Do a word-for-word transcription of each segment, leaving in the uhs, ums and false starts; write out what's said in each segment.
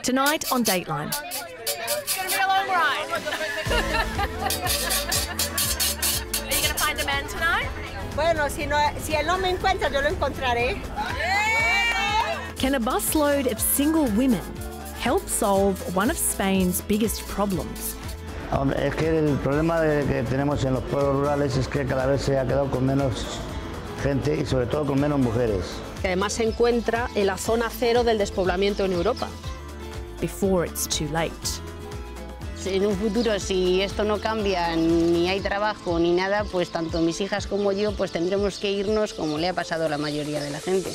Tonight on Dateline. It's going to be a long ride. Are you going to find a man tonight? Bueno, si, no, si él no me encuentra, yo lo encontraré. Can a busload of single women help solve one of Spain's biggest problems? Es que el problema de que tenemos en los pueblos rurales es que cada vez se ha quedado con menos gente y sobre todo con menos mujeres. Que además se encuentra en la zona cero del despoblamiento en Europa. Before it's too late. En un futuro, si esto no cambia, ni hay trabajo ni nada, pues tanto mis hijas como yo pues tendremos que irnos como le ha pasado a la mayoría de la gente.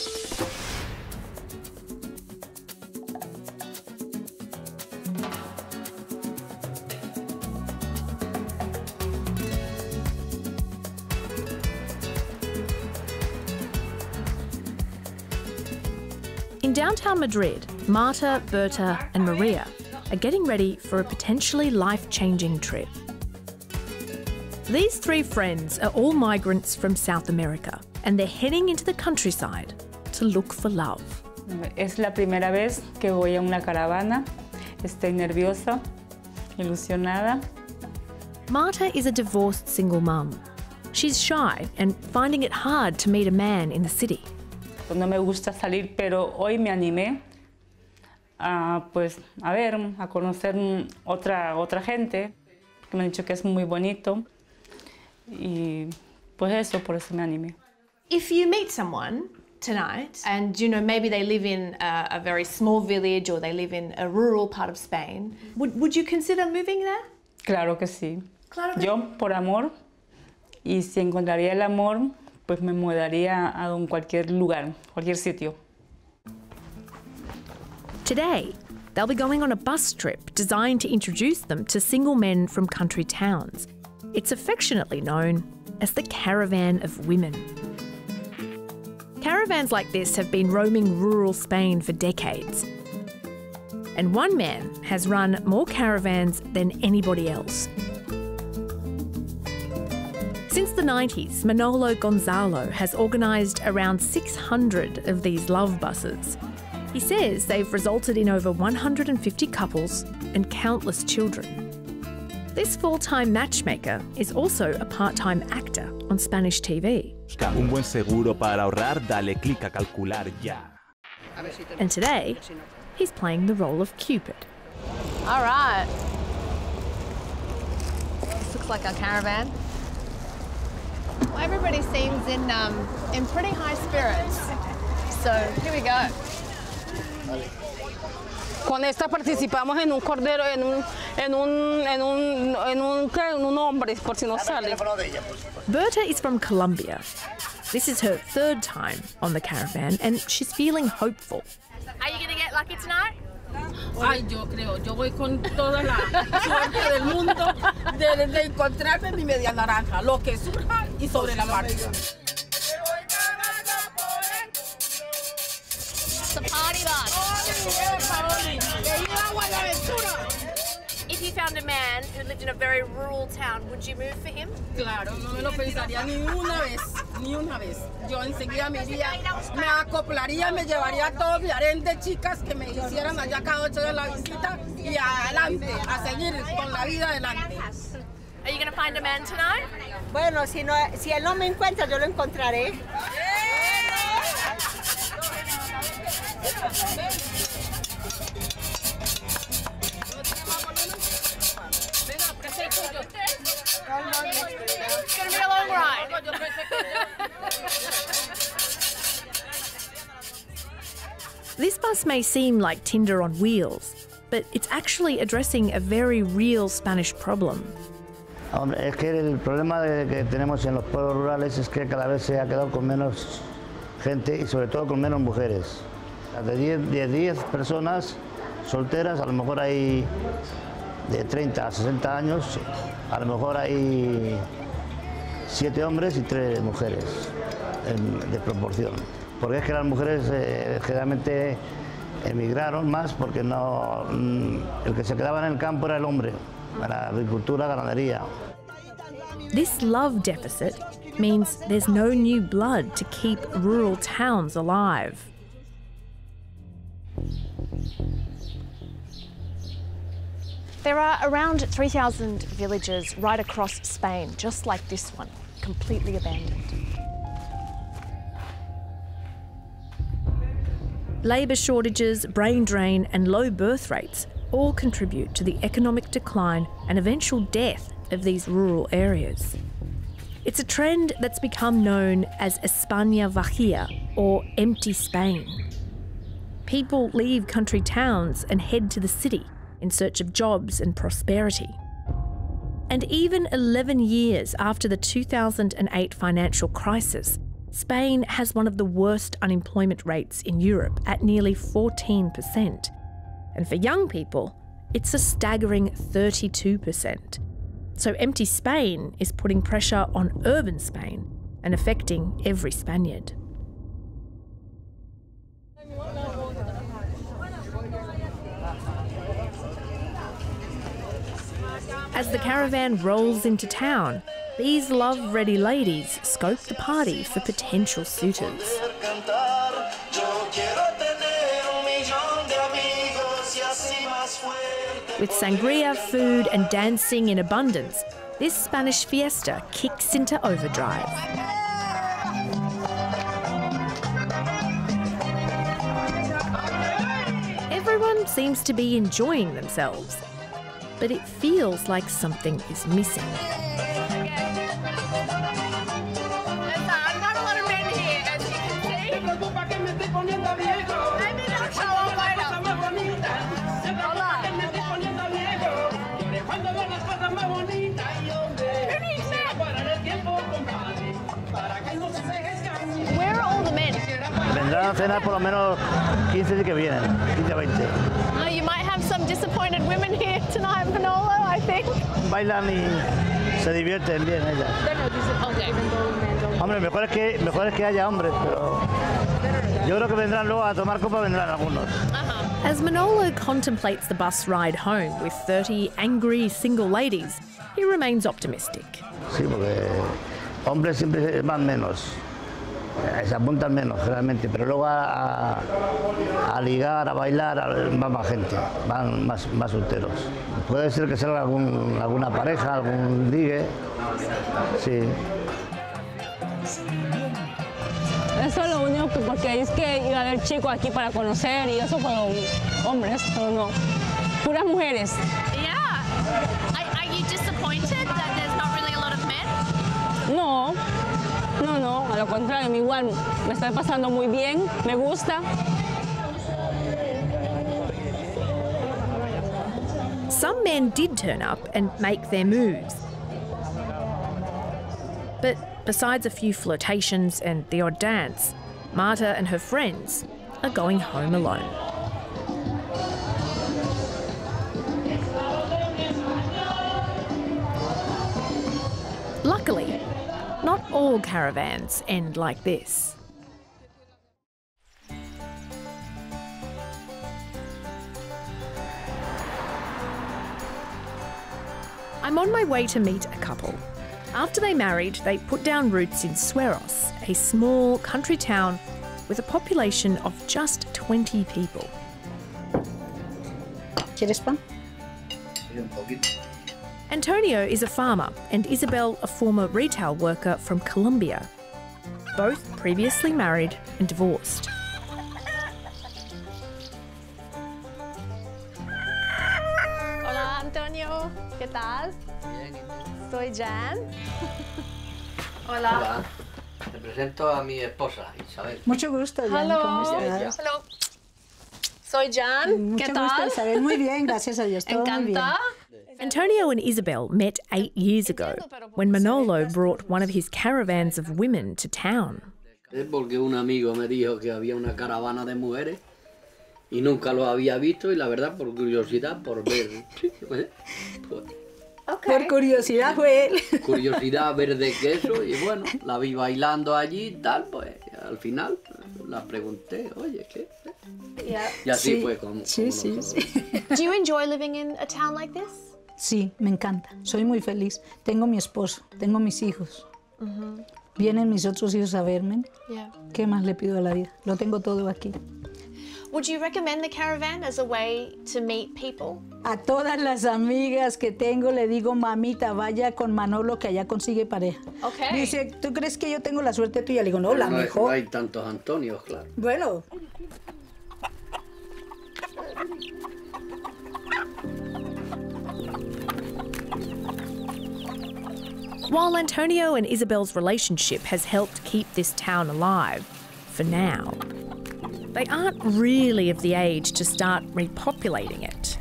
In downtown Madrid, Marta, Berta and Maria are getting ready for a potentially life-changing trip. These three friends are all migrants from South America and they're heading into the countryside to look for love. Es la primera vez que voy a una caravana. Estoy nerviosa, ilusionada. Marta is a divorced single mum. She's shy and finding it hard to meet a man in the city. No me gusta salir, pero hoy me animé a, pues, a ver, a conocer otra, otra gente, que me han dicho que es muy bonito y pues eso, por eso me animé. If you meet someone tonight and, you know, maybe they live in a, a very small village or they live in a rural part of Spain, would, would you consider moving there? Claro que sí. Claro que Yo, por amor, y si encontraría el amor, pues me mudaría a un cualquier lugar, cualquier sitio. Today, they'll be going on a bus trip designed to introduce them to single men from country towns. It's affectionately known as the Caravan of Women. Caravans like this have been roaming rural Spain for decades. And one man has run more caravans than anybody else. Since the nineties, Manolo Gonzalo has organised around six hundred of these love buses. He says they've resulted in over one hundred fifty couples and countless children. This full-time matchmaker is also a part-time actor on Spanish T V. Un buen seguro para ahorrar, dale clic a calcular ya. And today, he's playing the role of Cupid. All right. This looks like our caravan. Well, everybody seems in, um, in pretty high spirits. So, here we go. Con esta participamos en un cordero, en un, en un, en un, en un, en un hombre, por si no sale. Berta is from Colombia. This is her third time on the caravan and she's feeling hopeful. Are you going to get lucky tonight? Ay, yo creo, yo voy con toda la suerte del mundo de, de encontrarme mi media naranja, lo que surja y sobre la marcha. It's a party bus. If you found a man who lived in a very rural town, would you move for him? Claro, no me lo pensaría ni una vez, ni una vez. Yo enseguida me iría, me acoplaría, me llevaría a todos, me harén de chicas que me hicieran allá cada ocho de la visita y adelante, a seguir con la vida adelante. Are you going to find a man tonight? Bueno, si, no, si él no me encuentra, yo lo encontraré. It's going to be a long ride. This bus may seem like Tinder on wheels, but it's actually addressing a very real Spanish problem. Es que el problema de que tenemos en los pueblos rurales es que cada vez se ha quedado con menos gente y sobre todo con menos mujeres. De diez personas solteras, a lo mejor hay de treinta a sesenta años, a lo mejor hay siete hombres y tres mujeres en, de proporción. Porque es que las mujeres eh, generalmente emigraron más porque no, el que se quedaba en el campo era el hombre, para agricultura, ganadería. This love deficit means there's no new blood to keep rural towns alive. There are around three thousand villages right across Spain, just like this one, completely abandoned. Labour shortages, brain drain and low birth rates all contribute to the economic decline and eventual death of these rural areas. It's a trend that's become known as España vacía, or empty Spain. People leave country towns and head to the city in search of jobs and prosperity. And even eleven years after the two thousand eight financial crisis, Spain has one of the worst unemployment rates in Europe at nearly fourteen percent. And for young people, it's a staggering thirty-two percent. So empty Spain is putting pressure on urban Spain and affecting every Spaniard. As the caravan rolls into town, these love-ready ladies scope the party for potential suitors. With sangria, food and dancing in abundance, this Spanish fiesta kicks into overdrive. Everyone seems to be enjoying themselves, but it feels like something is missing. Where are all the men? Vendrán a cenar por lo menos quince sí que vienen, quince a veinte. Oh, you might have some disappointed women here tonight, Manolo, I think. Bailan y se divierten bien ellas. Okay. Hombre, mejor es que, mejor es que haya hombres, pero yo creo que vendrán luego a tomar copa, vendrán algunos. Uh-huh. As Manolo contemplates the bus ride home with thirty angry single ladies, he remains optimistic. Sí, porque hombres siempre van menos, se apuntan menos generalmente, pero luego a, a, a ligar, a bailar, va más gente, van más, más solteros. Puede ser que salga algún, alguna pareja, algún ligue, sí. Eso es lo único que, porque es que iba a haber chicos aquí para conocer y eso fueron hombres, pero no, puras mujeres. Yeah. Are, are you disappointed that there's not really a lot of men? No, no, no, a lo contrario, igual me estoy pasando muy bien, me gusta. Some men did turn up and make their moves. But besides a few flirtations and the odd dance, Marta and her friends are going home alone. Luckily, not all caravans end like this. I'm on my way to meet a couple. After they married, they put down roots in Sueros, a small country town with a population of just twenty people. ¿Quieres pan? Antonio is a farmer and Isabel a former retail worker from Colombia. Both previously married and divorced. Hola, Antonio. ¿Qué tal? Bien, ¿y tú? Soy Jan. Hola. Hola. Te presento a mi esposa, Isabel. Mucho gusto, Jan. Hello. ¿Cómo estás? Hello. Soy Jan. Mucho ¿Qué gusto, tal? Isabel. Muy bien, gracias a Dios. Todo muy bien. Encanta. Antonio and Isabel met eight years ago when Manolo brought one of his caravans of women to town. Es porque un amigo me dijo que había una caravana de mujeres y nunca lo había visto y la verdad por curiosidad, por ver. Pues, Okay. Por curiosidad fue él. Curiosidad ver de queso y bueno, la vi bailando allí y tal, pues al final la pregunté, oye, ¿qué? Yeah. Y así Sí, fue como, sí, como sí, nosotros. sí. Do you enjoy living in a town like this? Sí, me encanta. Soy muy feliz. Tengo mi esposo, tengo mis hijos. Mm-hmm. Vienen mis otros hijos a verme. Yeah. ¿Qué más le pido a la vida? Lo tengo todo aquí. Would you recommend the caravan as a way to meet people? A todas las amigas que tengo le digo, mamita, vaya con Manolo que allá consigue pareja. Okay. Dice, ¿tú crees que yo tengo la suerte tuya? Le digo, no, Pero la no hay, mejor. no hay tantos Antonios, claro. Bueno. While Antonio and Isabel's relationship has helped keep this town alive, for now, they aren't really of the age to start repopulating it.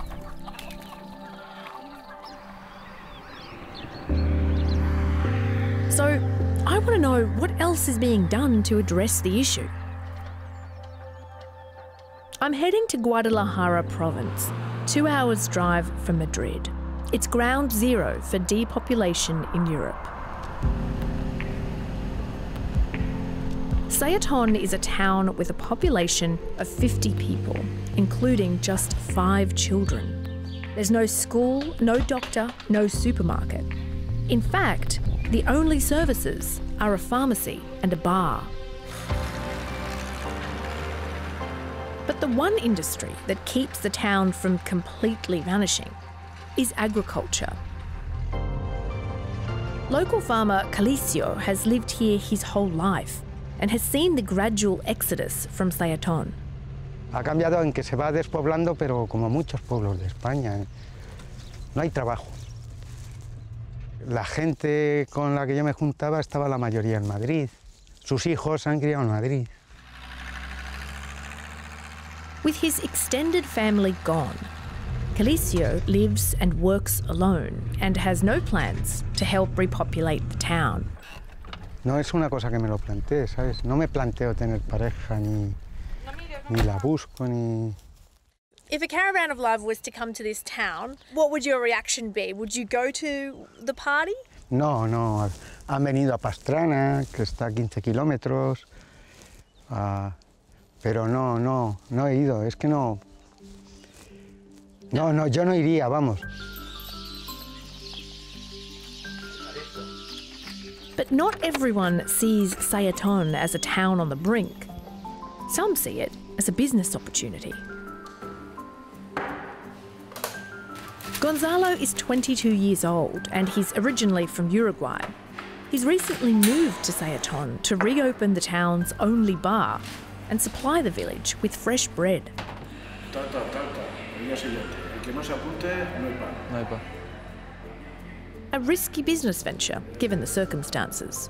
So, I want to know what else is being done to address the issue. I'm heading to Guadalajara province, two hours drive from Madrid. It's ground zero for depopulation in Europe. Sayaton is a town with a population of fifty people, including just five children. There's no school, no doctor, no supermarket. In fact, the only services are a pharmacy and a bar. But the one industry that keeps the town from completely vanishing is agriculture. Local farmer Calicio has lived here his whole life and has seen the gradual exodus from Sayaton. Ha cambiado en que se va despoblando, pero como muchos pueblos de España, no hay trabajo. La gente con la que yo me juntaba estaba la mayoría en Madrid. Sus hijos se han criado en Madrid. With his extended family gone, Calicio lives and works alone and has no plans to help repopulate the town. No es una cosa que me lo plantee, ¿sabes? No me planteo tener pareja, ni, ni la busco, ni... If a caravan of love was to come to this town, what would your reaction be? Would you go to the party? No, no. Han venido a Pastrana, que está a quince kilómetros, uh, pero no, no, no he ido. Es que no... No, no, yo no iría, vamos. But not everyone sees Sayaton as a town on the brink. Some see it as a business opportunity. Gonzalo is twenty-two years old and he's originally from Uruguay. He's recently moved to Sayaton to reopen the town's only bar and supply the village with fresh bread. Ta, ta, ta, ta. El día siguiente. El que no se apunte, no hay pan. No hay pan. A risky business venture, given the circumstances.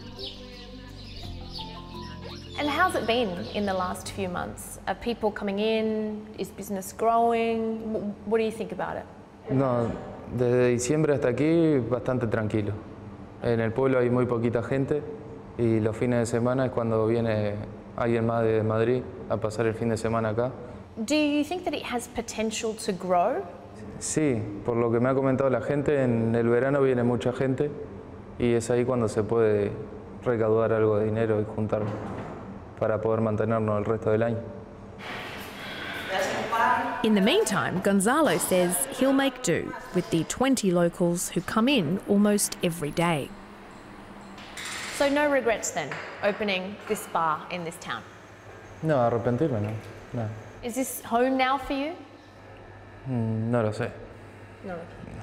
And how's it been in the last few months? Are people coming in? Is business growing? What do you think about it? No, desde diciembre hasta aquí bastante tranquilo. En el pueblo hay muy poquita gente y los fines de semana es cuando viene alguien más de Madrid a pasar el fin de semana acá. Do you think that it has potential to grow? Sí, por lo que me ha comentado la gente, en el verano viene mucha gente y es ahí cuando se puede recaudar algo de dinero y juntar para poder mantenernos el resto del año. In the meantime, Gonzalo says he'll make do with the twenty locals who come in almost every day. So no regrets then, opening this bar in this town? No, arrepentirme no, no. Is this home now for you? Mm, no lo sé. No.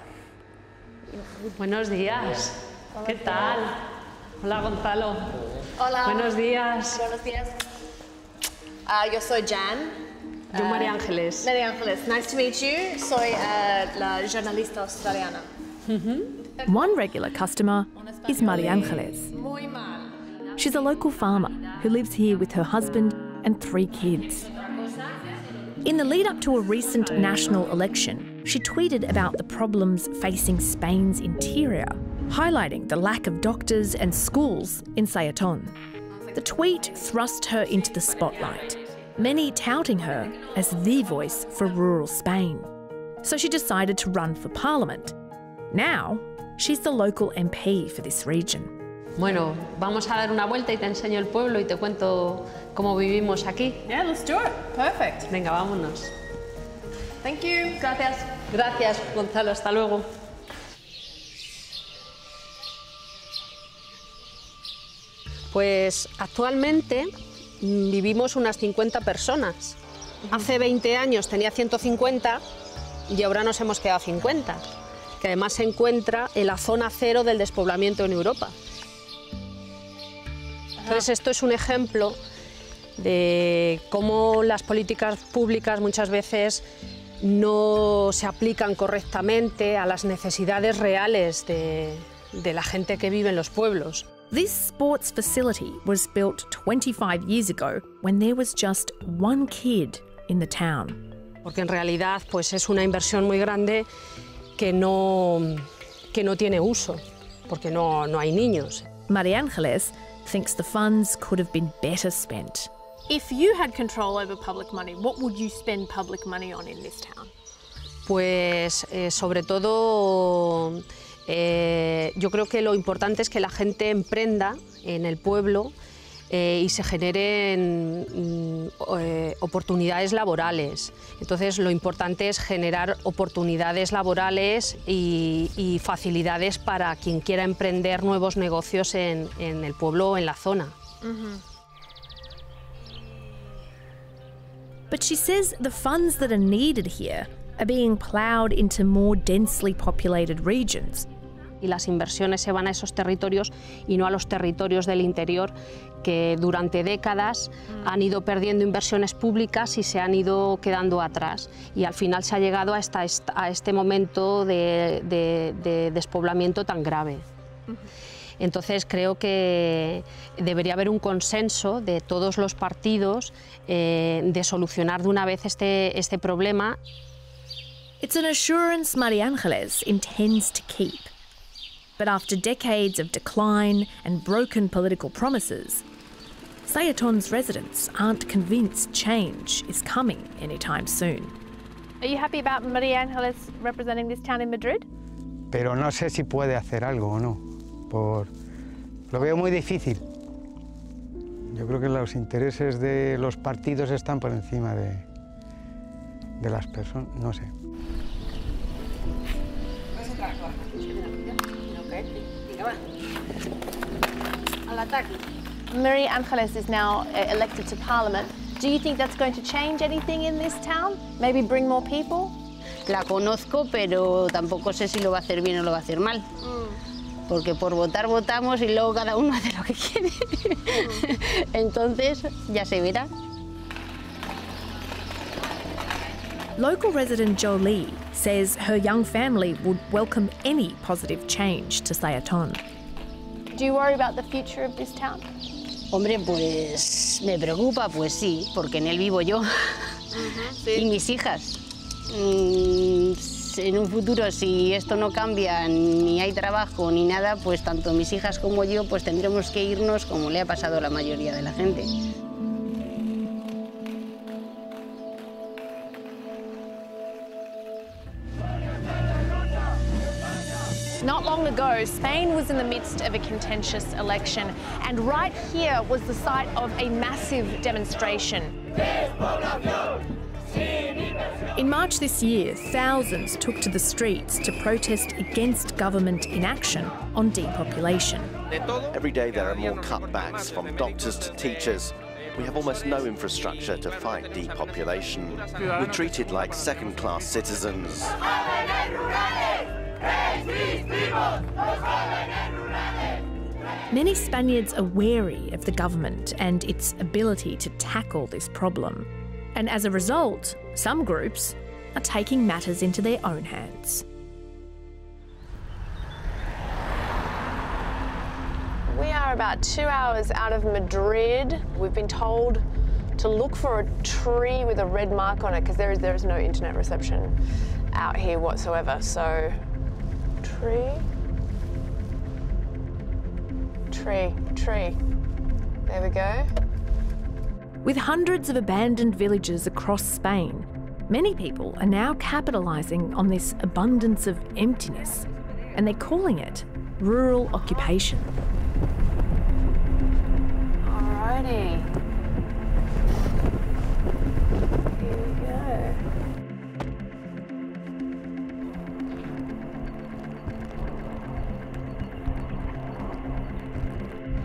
Buenos días. Hola. ¿Qué tal? Hola, Gonzalo. Hola. Buenos días. Buenos días. Uh, yo soy Jan. Yo, Uh, María Ángeles. María Ángeles. Nice to meet you. Soy uh, la jornalista australiana. Mm-hmm. One regular customer is María Ángeles. Muy mal. She's a local farmer who lives here with her husband and three kids. In the lead up to a recent national election, she tweeted about the problems facing Spain's interior, highlighting the lack of doctors and schools in Sayaton. The tweet thrust her into the spotlight, many touting her as the voice for rural Spain. So she decided to run for parliament. Now, she's the local M P for this region. Bueno, vamos a dar una vuelta y te enseño el pueblo y te cuento cómo vivimos aquí. Yeah, let's do it. Perfect. Venga, vámonos. Thank you. Gracias. Gracias, Gonzalo. Hasta luego. Pues actualmente vivimos unas cincuenta personas. Hace veinte años tenía ciento cincuenta y ahora nos hemos quedado cincuenta, que además se encuentra en la zona cero del despoblamiento en Europa. Entonces esto es un ejemplo de cómo las políticas públicas muchas veces no se aplican correctamente a las necesidades reales de, de la gente que vive en los pueblos. This sports facility was built twenty-five years ago when there was just one kid in the town. Porque en realidad pues, es una inversión muy grande que no, que no tiene uso, porque no, no hay niños. María Ángeles thinks the funds could have been better spent. If you had control over public money, what would you spend public money on in this town? Pues eh, sobre todo eh, yo creo que lo importante es que la gente emprenda en el pueblo eh, y se generen mm, eh, oportunidades laborales. Entonces lo importante es generar oportunidades laborales y, y facilidades para quien quiera emprender nuevos negocios en, en el pueblo o en la zona. Mm-hmm. But she says the funds that are needed here are being ploughed into more densely populated regions. Y las inversiones se van a esos territorios y no a los territorios del interior que durante décadas mm. han ido perdiendo inversiones públicas y se han ido quedando atrás. Y al final se ha llegado a, esta, a este momento de, de, de despoblamiento tan grave. Mm-hmm. Entonces creo que debería haber un consenso de todos los partidos eh, de solucionar de una vez este, este problema. It's an assurance María Ángeles intends to keep. But after decades of decline and broken political promises, Sayaton's residents aren't convinced change is coming anytime soon. Are you happy about María Ángeles representing this town in Madrid? Pero no sé si puede hacer algo o no. Por... Lo veo muy difícil. Yo creo que los intereses de los partidos están por encima de, de las personas, no sé. María Ángeles is now uh, elected to Parliament. Do you think that's going to change anything in this town? Maybe bring more people? La conozco, pero tampoco sé si lo va a hacer bien o lo va a hacer mal. Mm. Porque por votar votamos y luego cada uno hace lo que quiere. Mm. Entonces ya se verá. Local resident Jolie says her young family would welcome any positive change to Sayaton. Do you worry about the future of this town? Hombre, pues me preocupa, pues sí, porque en él vivo yo. Uh-huh, sí. Y mis hijas. Mm, en un futuro, si esto no cambia, ni hay trabajo ni nada, pues tanto mis hijas como yo pues tendremos que irnos como le ha pasado a la mayoría de la gente. Not long ago, Spain was in the midst of a contentious election, and right here was the site of a massive demonstration. In March this year, thousands took to the streets to protest against government inaction on depopulation. Every day there are more cutbacks, from doctors to teachers. We have almost no infrastructure to fight depopulation. We're treated like second-class citizens. Many Spaniards are wary of the government and its ability to tackle this problem. And as a result, some groups are taking matters into their own hands. We are about two hours out of Madrid. We've been told to look for a tree with a red mark on it because there is, there is no internet reception out here whatsoever. So, tree, tree, tree. There we go. With hundreds of abandoned villages across Spain, many people are now capitalising on this abundance of emptiness, and they're calling it rural occupation. Alrighty. Here we go.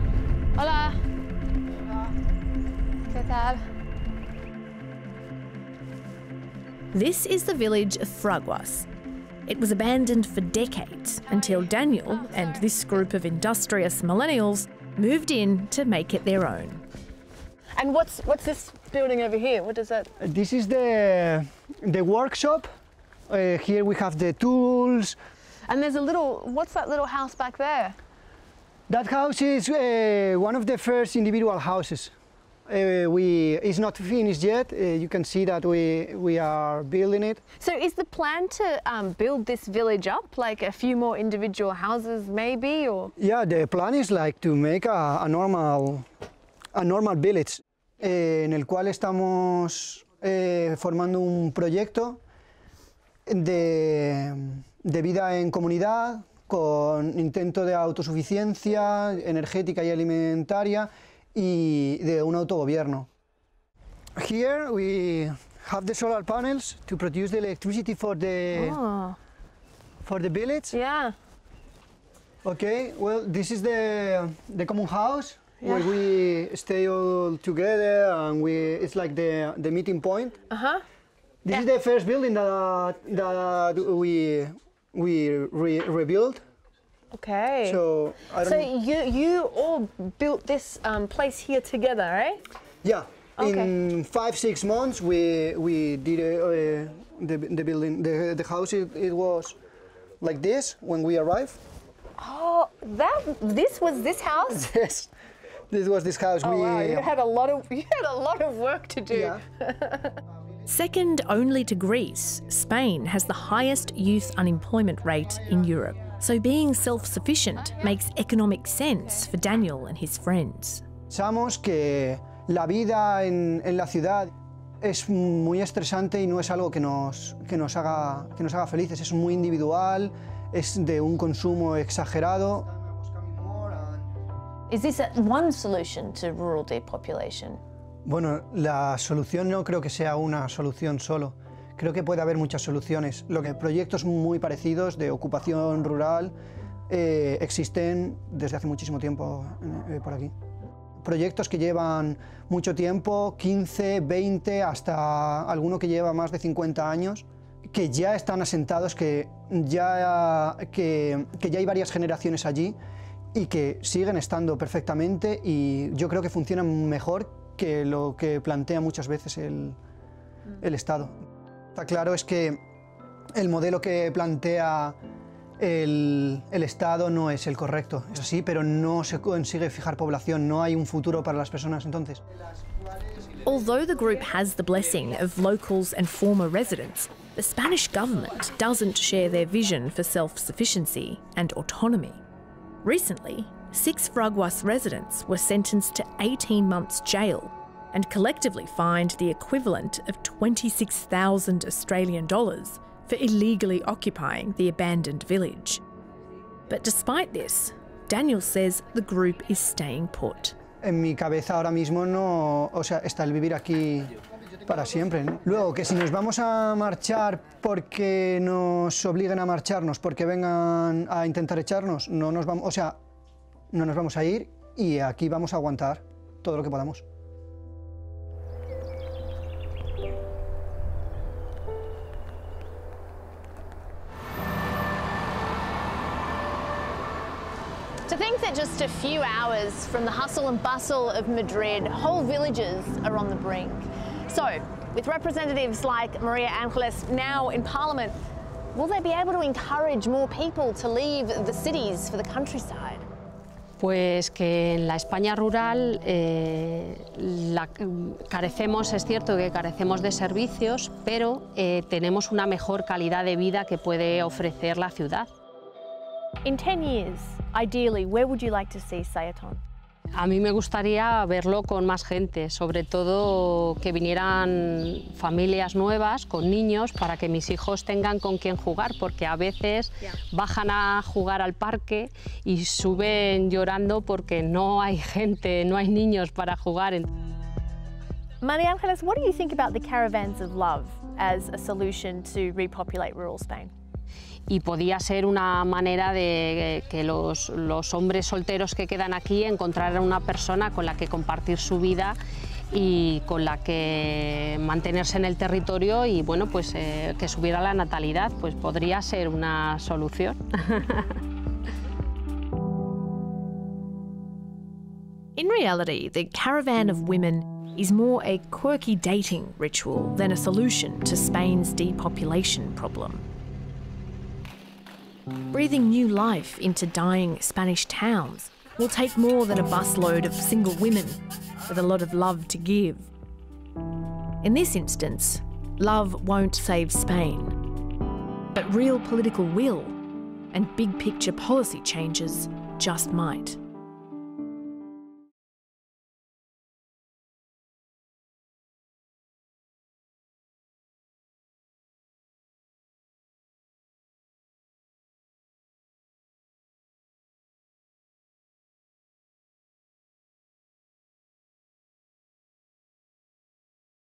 Hola. ¿Qué tal? This is the village of Fraguas. It was abandoned for decades until Daniel and this group of industrious millennials moved in to make it their own. And what's what's this building over here? What does that? This is the the workshop. Uh, here we have the tools. And there's a little. What's that little house back there? That house is uh, one of the first individual houses. Uh, we it's not finished yet. Uh, you can see that we we are building it. So is the plan to um, build this village up, like a few more individual houses, maybe, or? Yeah, the plan is like to make a, a normal a normal village, eh, en el cual estamos eh, formando un proyecto de, de vida en comunidad con intento de autosuficiencia energética y alimentaria y de un autogobierno. Here we have the solar panels to produce the electricity for the oh. for the village. Yeah. Okay. Well, this is the the common house yeah. where we stay all together, and we it's like the the meeting point. Uh huh. This yeah. is the first building that that we we re rebuilt. Okay. So, I don't so you you all built this um, place here together, right? Yeah. Okay. In five six months, we we did uh, the the building. The the house it, it was like this when we arrived. Oh, that this was this house. Yes, this was this house. Oh we, wow! You had a lot of you had a lot of work to do. Yeah. Second only to Greece, Spain has the highest youth unemployment rate in Europe. So being self-sufficient makes economic sense for Daniel and his friends. Pensamos que la vida en, en la ciudad es muy estresante y no es algo que nos, que nos haga, que nos haga felices. Es muy individual, es de un consumo exagerado. Is this a, one solution to rural depopulation? Bueno, la solución no creo que sea una solución solo. Creo que puede haber muchas soluciones. Lo que proyectos muy parecidos de ocupación rural eh, existen desde hace muchísimo tiempo eh, por aquí. Proyectos que llevan mucho tiempo, quince, veinte, hasta alguno que lleva más de cincuenta años, que ya están asentados, que ya, que, que ya hay varias generaciones allí y que siguen estando perfectamente, y yo creo que funcionan mejor que lo que plantea muchas veces el, el Estado. Está claro es que el modelo que plantea el, el Estado no es el correcto, es así, pero no se consigue fijar población, no hay un futuro para las personas entonces. Although the group has the blessing of locals and former residents, the Spanish government doesn't share their vision for self-sufficiency and autonomy. Recently, six Fraguas residents were sentenced to eighteen months jail and collectively fined the equivalent of twenty-six thousand Australian dollars for illegally occupying the abandoned village. But despite this, Daniel says the group is staying put. En mi cabeza ahora mismo no, o sea, está el vivir aquí para siempre, ¿no? Luego, que si nos vamos a marchar porque nos obliguen a marcharnos, porque vengan a intentar echarnos, no nos vamos, o sea, no nos vamos a ir, y aquí vamos a aguantar todo lo que podamos. To think that just a few hours from the hustle and bustle of Madrid, whole villages are on the brink. So, with representatives like Maria Angeles now in Parliament, will they be able to encourage more people to leave the cities for the countryside? Pues que en la España rural eh, la, carecemos, es cierto que carecemos de servicios, pero eh, tenemos una mejor calidad de vida que puede ofrecer la ciudad. In ten years, ideally, where would you like to see Sayaton? A mí me gustaría verlo con más gente, sobre todo que vinieran familias nuevas con niños para que mis hijos tengan con quién jugar, porque a veces bajan a jugar al parque y suben llorando porque no hay gente, no hay niños para jugar. Maria Angeles, what do you think about the caravans of love as a solution to repopulate rural Spain? Y podía ser una manera de que los, los hombres solteros que quedan aquí encontraran una persona con la que compartir su vida y con la que mantenerse en el territorio y bueno, pues eh, que subiera la natalidad, pues podría ser una solución. In reality, the caravan of women is more a quirky dating ritual than a solution to Spain's depopulation problem. Breathing new life into dying Spanish towns will take more than a busload of single women with a lot of love to give. In this instance, love won't save Spain, but real political will and big picture policy changes just might.